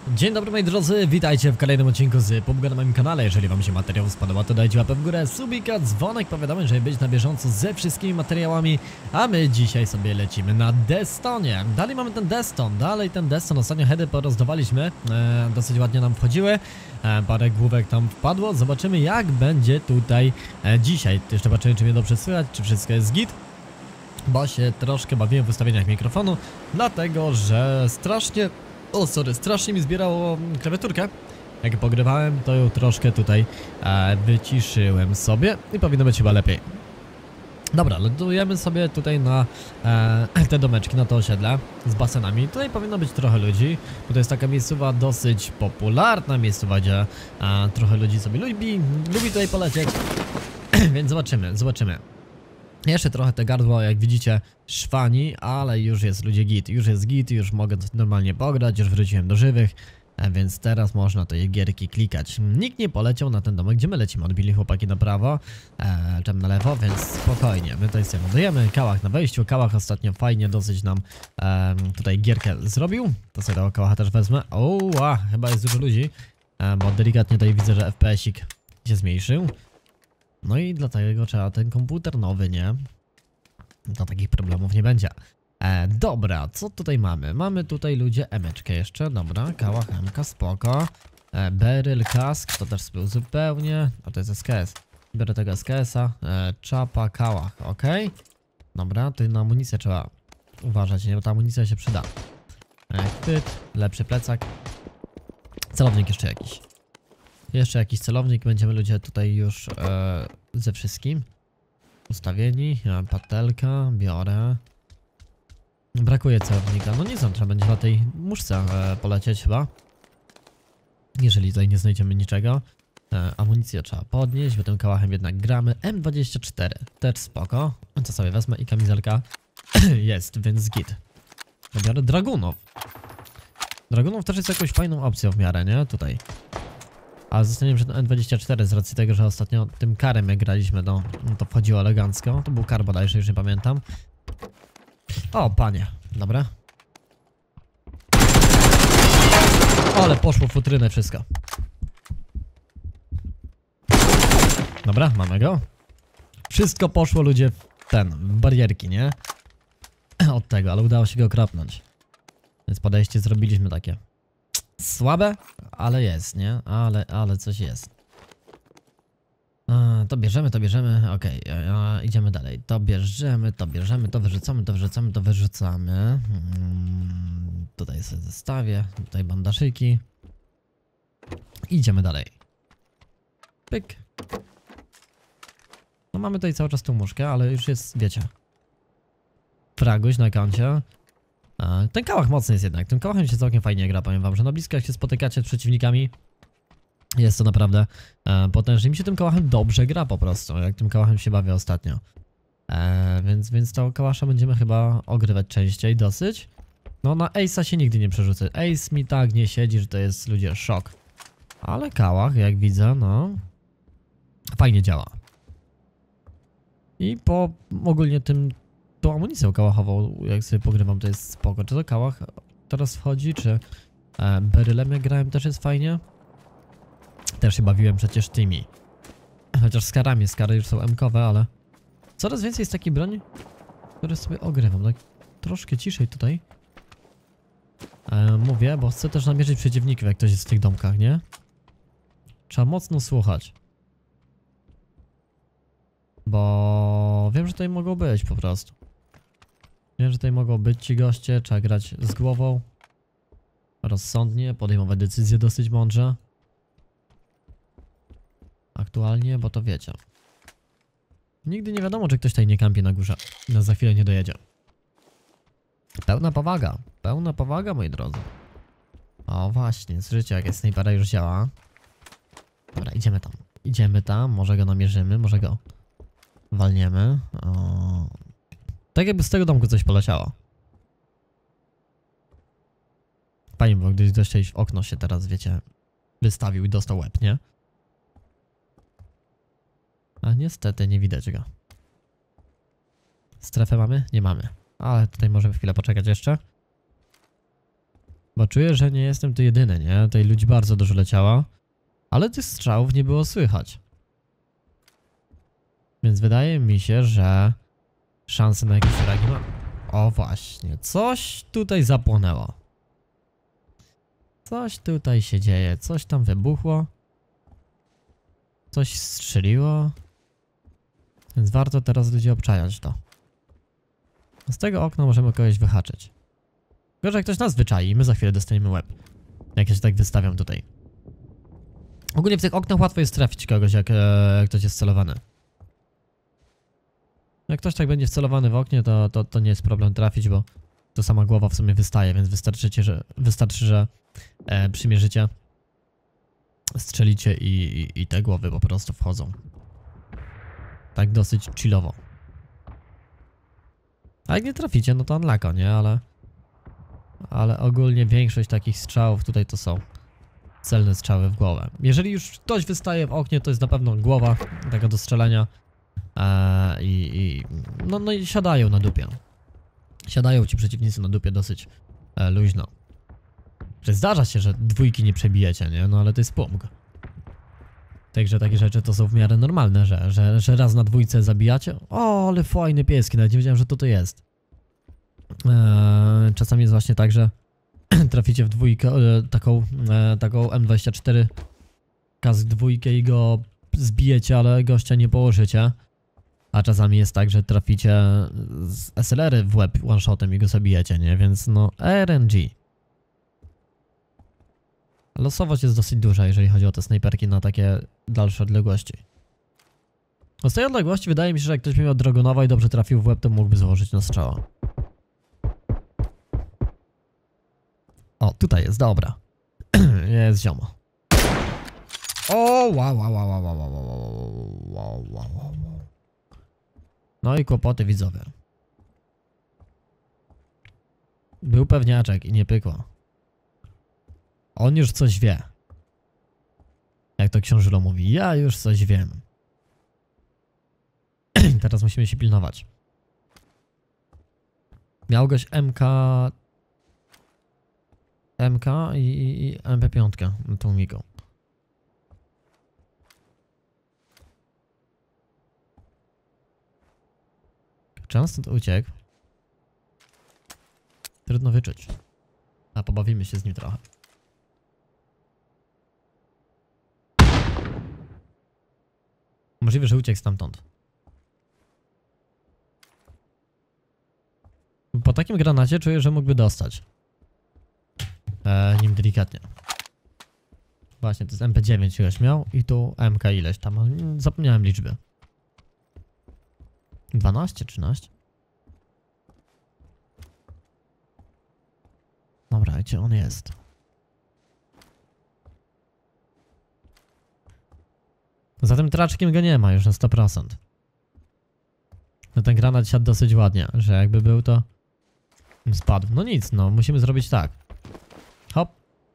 Dzień dobry moi drodzy, witajcie w kolejnym odcinku z PUBG na moim kanale. Jeżeli wam się materiał spodobał, to dajcie łapę w górę, subika, dzwonek, powiadomień, żeby być na bieżąco ze wszystkimi materiałami. A my dzisiaj sobie lecimy na Destonie. Dalej mamy ten Deston, ostatnio heady porozdawaliśmy, dosyć ładnie nam wchodziły. Parę główek tam wpadło, zobaczymy jak będzie tutaj dzisiaj. Jeszcze zobaczymy, czy mnie dobrze słychać, czy wszystko jest git. Bo się troszkę bawiłem w ustawieniach mikrofonu, dlatego że strasznie mi zbierało klawiaturkę. Jak pogrywałem, to ją troszkę tutaj wyciszyłem sobie i powinno być chyba lepiej. Dobra, lądujemy sobie tutaj na te domeczki, na to osiedle z basenami. Tutaj powinno być trochę ludzi, bo to jest taka miejscowa dosyć popularna miejscowa, gdzie trochę ludzi sobie lubi tutaj polecieć. Więc zobaczymy. Jeszcze trochę te gardło, jak widzicie, szwani, ale już jest ludzie git, już mogę normalnie pograć, już wróciłem do żywych, więc teraz można tej gierki klikać. Nikt nie poleciał na ten domek, gdzie my lecimy, odbili chłopaki na prawo, czem na lewo, więc spokojnie, my tutaj sobie budujemy, Kałach na wejściu, Kałach ostatnio fajnie dosyć nam tutaj gierkę zrobił, to sobie tego Kałacha też wezmę. Chyba jest dużo ludzi, bo delikatnie tutaj widzę, że FPS-ik się zmniejszył. No i dlatego trzeba ten komputer nowy, nie? To takich problemów nie będzie. Dobra, co tutaj mamy? Mamy tutaj ludzie emeczkę jeszcze, dobra, Kałach, emka, spoko. Beryl, kask, to też był zupełnie, a to jest SKS. Biorę tego SKS-a, czapa, Kałach, ok. Dobra, tutaj na amunicję trzeba uważać, nie? Bo ta amunicja się przyda. Lepszy plecak. Celownik jeszcze jakiś. Jeszcze jakiś celownik, będziemy ludzie tutaj już ze wszystkim ustawieni. Patelka, biorę. Brakuje celownika, no nic, trzeba będzie na tej muszce polecieć chyba. Jeżeli tutaj nie znajdziemy niczego. Amunicję trzeba podnieść, bo tym Kałachem jednak gramy. M24, też spoko. Co sobie wezmę i kamizelka jest, więc git. Biorę Dragunów. Dragunów też jest jakąś fajną opcją w miarę, nie? Tutaj. Ale zostaniemy przy N24 z racji tego, że ostatnio tym karem jak graliśmy, no to wchodziło elegancko. To był kar bodajże, już nie pamiętam. O, panie. Dobra. Ale poszło w futrynę wszystko. Dobra, mamy go. Wszystko poszło ludzie w barierki, nie? Od tego, ale udało się go kropnąć. Więc podejście zrobiliśmy takie słabe, ale jest, nie? Ale coś jest. To bierzemy, okej, idziemy dalej. To bierzemy, to wyrzucamy. Tutaj sobie zestawię, tutaj bandaszyki. Idziemy dalej. Pyk. No mamy tutaj cały czas tą muszkę, ale już jest, wiecie, fraguś na koncie. Ten Kałach mocny jest jednak, tym Kałachem się całkiem fajnie gra, powiem wam, że na blisko jak się spotykacie z przeciwnikami, jest to naprawdę potężnie. Mi się tym Kałachem dobrze gra po prostu, jak tym Kałachem się bawię ostatnio. Więc tego Kałasza będziemy chyba ogrywać częściej dosyć. No na Ace'a się nigdy nie przerzucę, Ace mi tak nie siedzi, że to jest, ludzie, szok. Ale Kałach, jak widzę, no fajnie działa. I po ogólnie tą amunicję kałachową, jak sobie pogrywam, to jest spoko. Czy to Kałach teraz wchodzi, czy Berylem jak grałem też jest fajnie? Też się bawiłem przecież tymi. Chociaż z karami, skary już są M-kowe, ale coraz więcej jest takiej broni, które sobie ogrywam. Tak troszkę ciszej tutaj. Mówię, bo chcę też namierzyć przeciwników, jak ktoś jest w tych domkach, nie? Trzeba mocno słuchać. Bo wiem, że tutaj mogą być po prostu. Wiem, że tutaj mogą być ci goście, trzeba grać z głową. Rozsądnie, podejmować decyzje dosyć mądrze. Aktualnie, bo to wiecie. Nigdy nie wiadomo, czy ktoś tutaj nie kampi na górze. No za chwilę nie dojedzie. Pełna powaga, moi drodzy. O właśnie, słyszycie jak jest snajpera już działa. Dobra, idziemy tam, może go namierzymy, może go walniemy. Tak jakby z tego domku coś poleciało. Fajnie, bo gdyś gościej w okno się teraz, wiecie, wystawił i dostał łeb, nie? A niestety nie widać go. Strefę mamy? Nie mamy. Ale tutaj możemy chwilę poczekać jeszcze. Bo czuję, że nie jestem tu jedyny, nie? Tutaj ludzi bardzo dużo leciało. Ale tych strzałów nie było słychać. Więc wydaje mi się, że szanse na jakieś fragi ma... O właśnie, coś tutaj zapłonęło. Coś tutaj się dzieje, coś tam wybuchło. Coś strzeliło. Więc warto teraz ludzi obczajać to. Z tego okna możemy kogoś wyhaczyć. Tylko, że jak ktoś nas wyczai i my za chwilę dostaniemy łeb. Jak ja się tak wystawiam tutaj. Ogólnie w tych oknach łatwo jest trafić kogoś, jak ktoś jest celowany. Jak ktoś tak będzie wcelowany w oknie, to nie jest problem trafić, bo to sama głowa w sumie wystaje, więc wystarczy, że przymierzycie, strzelicie i te głowy po prostu wchodzą. Tak dosyć chillowo. A jak nie traficie, no to unlucko, nie? Ale ogólnie większość takich strzałów tutaj to są celne strzały w głowę. Jeżeli już ktoś wystaje w oknie, to jest na pewno głowa taka do strzelania. No i siadają na dupie. Siadają ci przeciwnicy na dupie dosyć luźno. Że zdarza się, że dwójki nie przebijecie, nie? No ale to jest pumg. Także takie rzeczy to są w miarę normalne, że raz na dwójce zabijacie. O, ale fajny pieski, nawet nie wiedziałem, że to jest. Czasami jest właśnie tak, że traficie w dwójkę, taką M24 kask dwójkę i go zbijecie, ale gościa nie położycie. A czasami jest tak, że traficie z SLR-y w łeb one-shotem i go zabijecie, nie? Więc no RNG. Losowość jest dosyć duża, jeżeli chodzi o te snajperki na takie dalsze odległości. Z tej odległości wydaje mi się, że jak ktoś miał Dragonowa i dobrze trafił w łeb, to mógłby założyć na strzała. O, tutaj jest, dobra. Jest ziomo. O, wow. No i kłopoty widzowie. Był pewniaczek i nie pykło. On już coś wie. Jak to książulo mówi, ja już coś wiem. Teraz musimy się pilnować. Miał goś MK i MP5 na tą migą. Często to uciekł. Trudno wyczuć. A pobawimy się z nim trochę. Możliwe, że uciekł stamtąd. Po takim granacie czuję, że mógłby dostać. Nim delikatnie. Właśnie, to jest MP9 ileś miał i tu MK ileś tam. Zapomniałem liczby. 12, 13. Dobra, gdzie on jest? Za tym traczkiem go nie ma już na 100%. No ten granat siadł dosyć ładnie, że jakby był to spadł. No nic, no musimy zrobić tak. Hop.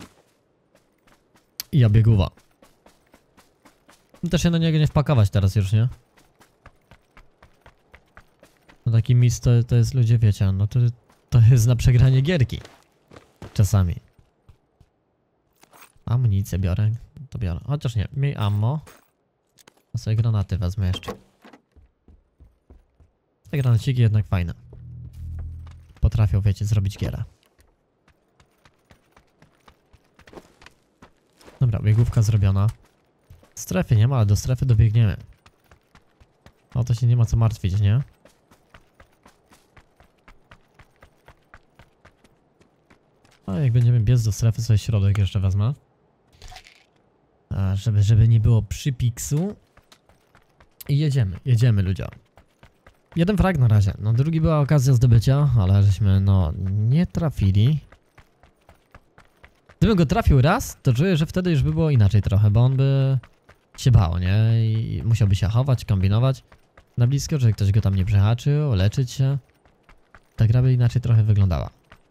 I obieguwa. Też się na niego nie wpakować teraz już, nie? No taki mis to jest, ludzie, wiecie, no to jest na przegranie gierki. Czasami. Amunicję biorę, to biorę. Chociaż nie, miej ammo. A sobie granaty wezmę jeszcze. Te granaciki jednak fajne. Potrafią, wiecie, zrobić gierę. Dobra, biegówka zrobiona. Strefy nie ma, ale do strefy dobiegniemy. O to się nie ma co martwić, nie? A jak będziemy biec do strefy, sobie środek jeszcze wezmę. Żeby nie było przypiksu. I jedziemy ludzie. Jeden frag na razie, no drugi była okazja zdobycia, ale żeśmy no nie trafili. Gdybym go trafił raz, to czuję, że wtedy już by było inaczej trochę, bo on by się bał, nie? I musiałby się chować, kombinować na blisko, że ktoś go tam nie przehaczył, leczyć się. Ta gra by inaczej trochę wyglądała.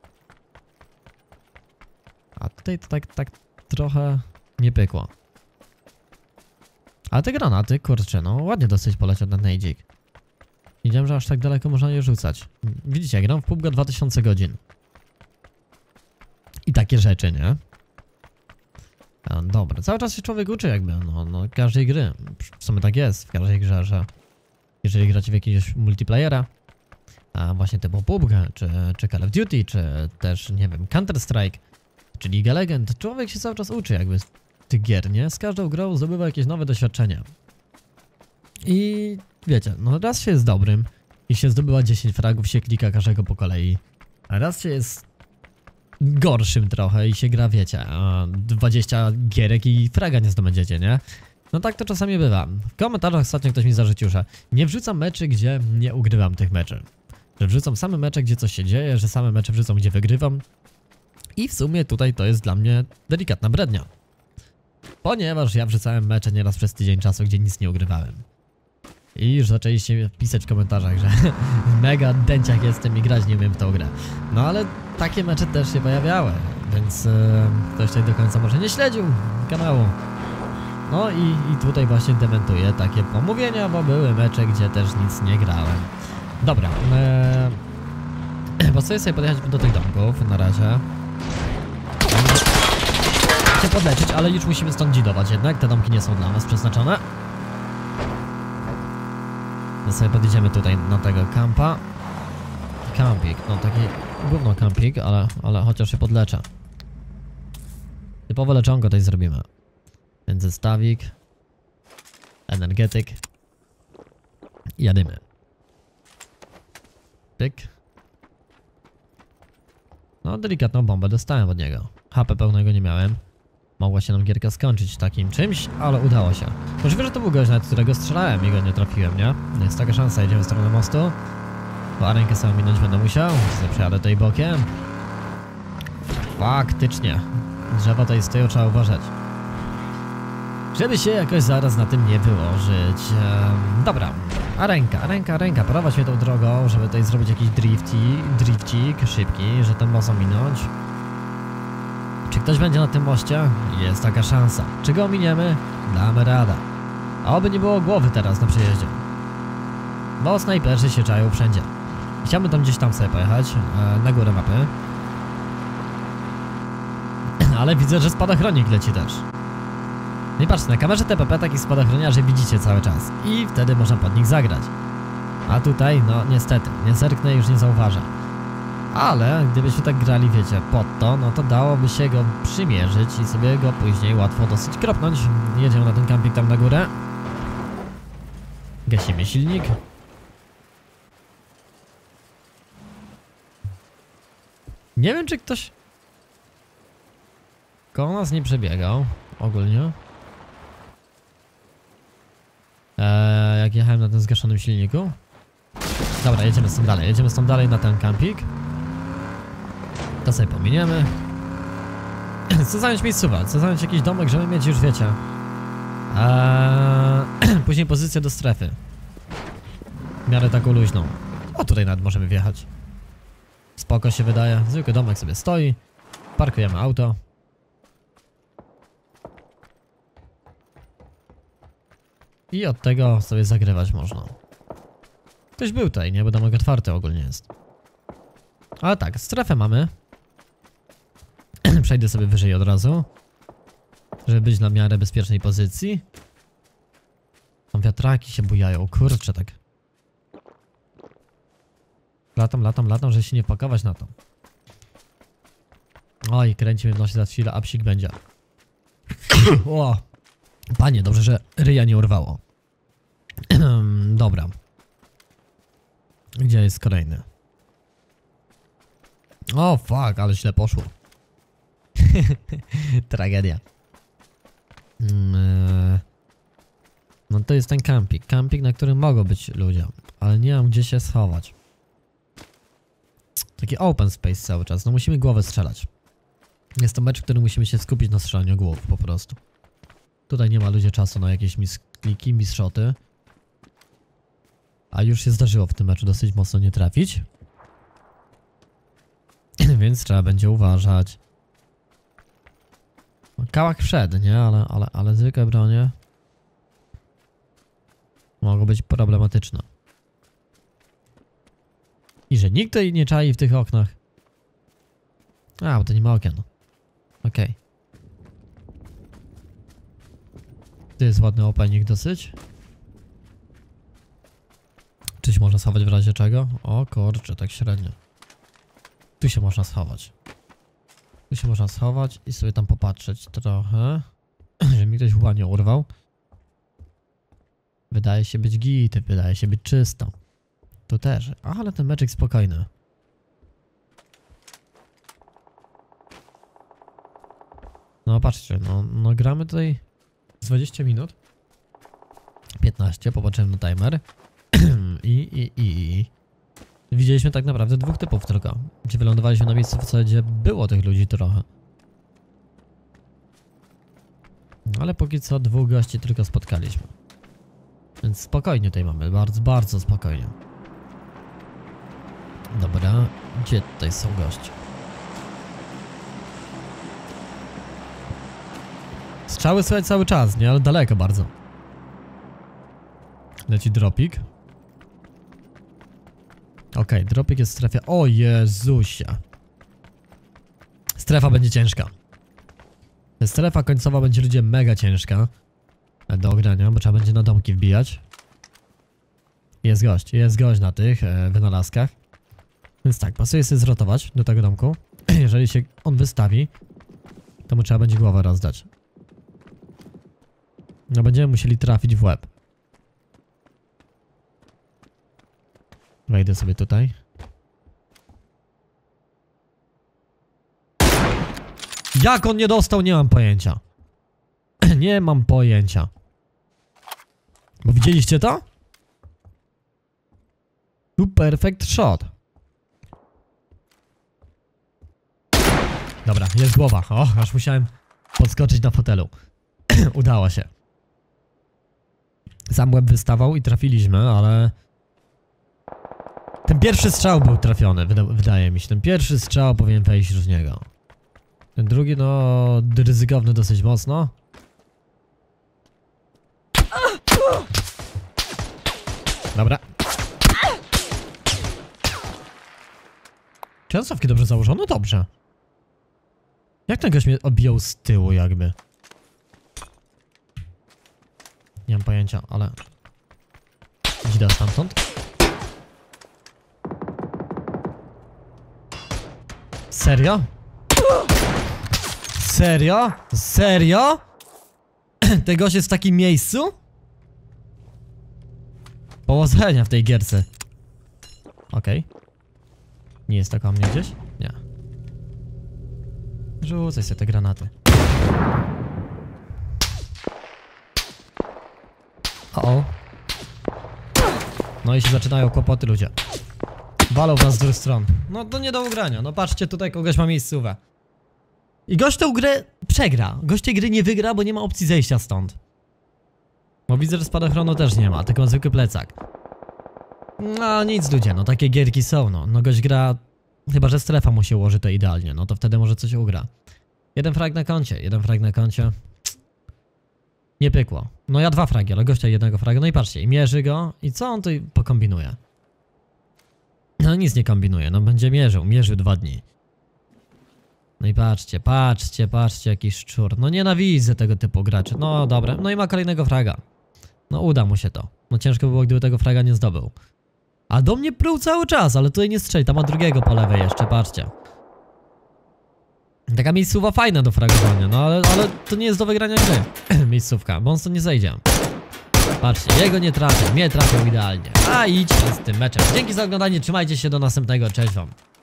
A tutaj to tak trochę nie pykło. Ale te granaty, kurczę, no ładnie dosyć poleciał ten nejdzik. Nie wiedziałem, że aż tak daleko można je rzucać. Widzicie, ja gram w PUBG 2000 godzin. I tak takie rzeczy, nie? Dobra, cały czas się człowiek uczy jakby, no każdej gry. W sumie tak jest w każdej grze, że jeżeli gracie w jakiegoś multiplayera, a właśnie typu PUBG, czy Call of Duty, czy też, nie wiem, Counter Strike, czy League of Legends, człowiek się cały czas uczy jakby z tych gier, nie? Z każdą grą zdobywa jakieś nowe doświadczenia. I wiecie, no raz się jest dobrym i się zdobywa 10 fragów, się klika każdego po kolei, a raz się jest gorszym trochę i się gra, wiecie, 20 gierek i fraga nie zdobędziecie, nie? No tak to czasami bywa. W komentarzach ostatnio ktoś mi zarzucił, że nie wrzucam meczy, gdzie nie ugrywam tych meczy. Że wrzucam same mecze, gdzie coś się dzieje, że same mecze wrzucam, gdzie wygrywam. I w sumie tutaj to jest dla mnie delikatna brednia. Ponieważ ja wrzucałem mecze nieraz przez tydzień czasu, gdzie nic nie ugrywałem. I już zaczęliście pisać w komentarzach, że mega dęciak jestem i grać nie umiem w tą grę. No ale takie mecze też się pojawiały, więc ktoś tutaj do końca może nie śledził kanału. No i tutaj właśnie dementuję takie pomówienia, bo były mecze, gdzie też nic nie grałem. Dobra, postawię sobie podjechać do tych domków na razie. Chcę podleczyć, ale już musimy stąd dzidować jednak, te domki nie są dla nas przeznaczone. To sobie podjedziemy tutaj na tego kampa. Kampik, no taki gówno kampik, ale chociaż się podleczę. Typowe leczonko tutaj zrobimy. Więc zestawik, energetyk i jadymy. Pyk. No delikatną bombę dostałem od niego. HP pełnego nie miałem. Mogła się nam gierka skończyć takim czymś, ale udało się. Możliwe, że to był gość, nawet którego strzelałem i go nie trafiłem, nie? Jest taka szansa, jedziemy w stronę mostu. Bo rękę sobie minąć będę musiał. Przejadę tutaj bokiem. Faktycznie. Drzewa tutaj stoją, trzeba uważać. Żeby się jakoś zaraz na tym nie wyłożyć. Dobra, a ręka, prowadź mnie tą drogą, żeby tutaj zrobić jakiś drifcik szybki, że ten most ominąć. Czy ktoś będzie na tym moście? Jest taka szansa. Czy go ominiemy? Damy radę. A oby nie było głowy teraz na przejeździe. Bo snajperzy się czają wszędzie. Chciałbym tam gdzieś tam sobie pojechać, na górę mapy. Ale widzę, że spadochronik leci też. No i patrzcie, na kamerze TPP takich spadochroniarzy widzicie cały czas. I wtedy można pod nich zagrać. A tutaj, no niestety, nie zerknę i już nie zauważę. Ale gdybyśmy tak grali, wiecie, pod to, no to dałoby się go przymierzyć i sobie go później łatwo dosyć kropnąć. Jedziemy na ten camping tam na górę. Gasimy silnik. Nie wiem, czy ktoś koło nas nie przebiegał ogólnie. Jak jechałem na tym zgaszonym silniku. Dobra, jedziemy stąd dalej na ten camping. To sobie pominiemy. Chcę zająć miejscówę, chcę zająć jakiś domek, żeby mieć już, wiecie, później pozycję do strefy. W miarę taką luźną. O, tutaj nawet możemy wjechać. Spoko się wydaje, zwykły domek sobie stoi. Parkujemy auto. I od tego sobie zagrywać można. Ktoś był tutaj, nie? Bo domek otwarty ogólnie jest. Ale tak, strefę mamy. Przejdę sobie wyżej od razu, żeby być na miarę bezpiecznej pozycji. Tam wiatraki się bujają, kurczę tak. Latam, żeby się nie pakować na to. Oj, kręci mnie w nosie za chwilę, a psik będzie. O, panie, dobrze, że ryja nie urwało. Dobra. Gdzie jest kolejny? O, fuck, ale źle poszło. Tragedia. No to jest ten camping. Camping, na którym mogą być ludzie. Ale nie mam gdzie się schować. Taki open space cały czas. No musimy głowę strzelać. Jest to mecz, w którym musimy się skupić na strzelaniu głów po prostu. Tutaj nie ma ludzie czasu na jakieś miskliki, misshoty. A już się zdarzyło w tym meczu dosyć mocno nie trafić. Więc trzeba będzie uważać. Kałak wszedł, nie? Ale zwykłe bronie mogą być problematyczne. I że nikt tutaj nie czai w tych oknach. A, bo to nie ma okien. Okej. Tu jest ładny opening dosyć. Czy się można schować w razie czego? O kurczę, tak średnio. Tu się można schować. Tu się można schować i sobie tam popatrzeć trochę. Żeby mi ktoś łba nie urwał. Wydaje się być git, wydaje się być czysto. Tu też, ale ten meczek spokojny. No patrzcie, no gramy tutaj 20 minut. 15, popatrzyłem na timer. I widzieliśmy tak naprawdę dwóch typów tylko. Gdzie wylądowaliśmy na miejscu, w zasadzie było tych ludzi trochę. Ale póki co dwóch gości tylko spotkaliśmy. Więc spokojnie tutaj mamy, bardzo, bardzo spokojnie. Dobra, gdzie tutaj są goście? Strzały słychać cały czas, nie? Ale daleko bardzo. Leci dropik. Okej, dropik jest w strefie. O Jezusie. Strefa będzie ciężka. Strefa końcowa będzie, ludzie, mega ciężka do ogrania, bo trzeba będzie na domki wbijać. Jest gość na tych wynalazkach. Więc tak, pasuje sobie zrotować do tego domku. Jeżeli się on wystawi, to mu trzeba będzie głowę rozdać. No będziemy musieli trafić w łeb. Wejdę sobie tutaj. Jak on nie dostał? Nie mam pojęcia. Nie mam pojęcia. Bo widzieliście to? Tu perfect shot. Dobra, jest głowa. O, aż musiałem podskoczyć na fotelu. Udało się. Sam łeb wystawał i trafiliśmy, ale... Ten pierwszy strzał był trafiony, wydaje mi się. Ten pierwszy strzał powinien wejść z niego. Ten drugi, no, ryzykowny dosyć mocno. Dobra. Czy stawki dobrze założono? Dobrze. Jak ten gość mnie obijał z tyłu jakby? Nie mam pojęcia, ale... Idę stamtąd. Serio? Serio? Serio? Ten gość jest w takim miejscu? Powodzenia w tej gierce. Okej. Nie jest taka mnie gdzieś? Nie. Rzucaj sobie te granaty. O. No i się zaczynają kłopoty, ludzie. Walą was z dwóch stron. No to nie do ugrania. No patrzcie, tutaj kogoś ma miejscówę. I gość tę grę przegra. Gość tej gry nie wygra, bo nie ma opcji zejścia stąd. Bo widzę, że spadochronu też nie ma, tylko ma zwykły plecak. No nic, ludzie, no takie gierki są, no. No gość gra... Chyba że strefa mu się ułoży to idealnie, no to wtedy może coś ugra. Jeden frag na koncie. Nie pykło. No ja 2 fragi, ale gościa jednego fraga. No i patrzcie, i mierzy go. I co on tu pokombinuje? No nic nie kombinuje, no będzie mierzył 2 dni. No i patrzcie, jaki szczur. No nienawidzę tego typu graczy. No dobra, no i ma kolejnego fraga. No uda mu się to. No ciężko by było, gdyby tego fraga nie zdobył. A do mnie pruł cały czas, ale tutaj nie strzeli, tam ma drugiego po lewej jeszcze, patrzcie. Taka miejscówka fajna do fragowania, no ale to nie jest do wygrania gry. Miejscówka, bo on stąd nie zejdzie. Patrzcie, jego nie trafił, mnie trafił idealnie. A idź z tym meczem. Dzięki za oglądanie, trzymajcie się, do następnego, cześć wam.